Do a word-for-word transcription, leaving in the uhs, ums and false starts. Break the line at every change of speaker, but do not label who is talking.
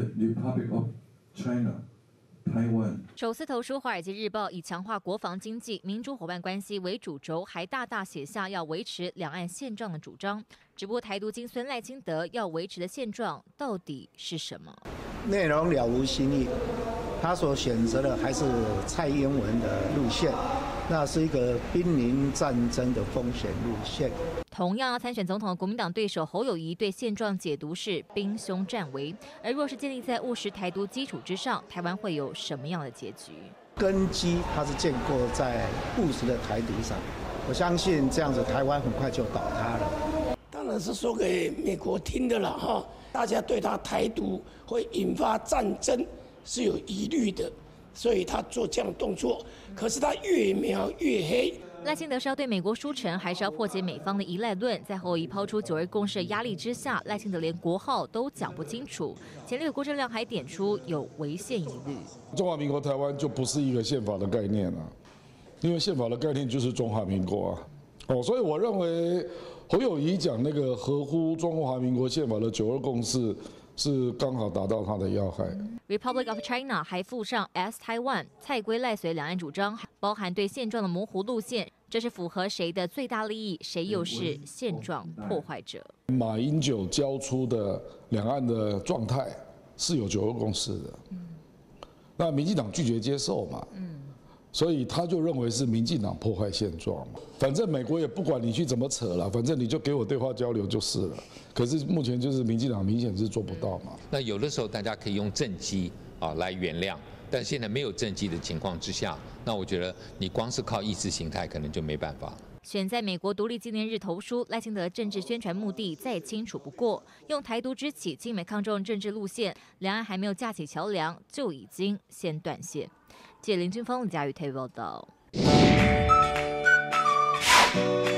Republic of China, Taiwan。
首次投书《华尔街日报》，以强化国防、经济、民主伙伴关系为主轴，还大大写下要维持两岸现状的主张。只不过，台独金孙赖清德要维持的现状到底是什么？
内容了无新意，他所选择的还是蔡英文的路线，那是一个濒临战争的风险路线。
同样要参选总统的国民党对手侯友宜对现状解读是兵凶战危，而若是建立在务实台独基础之上，台湾会有什么样的结局？
根基它是建构在务实的台独上，我相信这样子台湾很快就倒塌了。
当然是说给美国听的了哈，大家对他台独会引发战争是有疑虑的，所以他做这样的动作。可是他越描越黑。
赖清德是要对美国输诚，还是要破解美方的依赖论？在侯友宜抛出九二共识的压力之下，赖清德连国号都讲不清楚。前立委郭正亮还点出有违宪疑虑。
中华民国台湾就不是一个宪法的概念啊，因为宪法的概念就是中华民国啊。哦，所以我认为侯友宜讲那个合乎中华民国宪法的九二共识，是刚好达到他的要害。
Republic of China 还附上 as Taiwan， 蔡归赖随两岸主张，包含对现状的模糊路线，这是符合谁的最大利益？谁又是现状破坏者？
马英九交出的两岸的状态是有九二共识的，嗯、那民进党拒绝接受嘛，嗯、所以他就认为是民进党破坏现状嘛。反正美国也不管你去怎么扯了，反正你就给我对话交流就是了。可是目前就是民进党明显是做不到嘛。
那有的时候大家可以用政绩啊来原谅，但现在没有政绩的情况之下，那我觉得你光是靠意识形态可能就没办法了。
选在美国独立纪念日投书，赖清德政治宣传目的再清楚不过，用台独支起亲美抗中政治路线，两岸还没有架起桥梁，就已经先断线。记者林君峰、李佳瑜台北报道。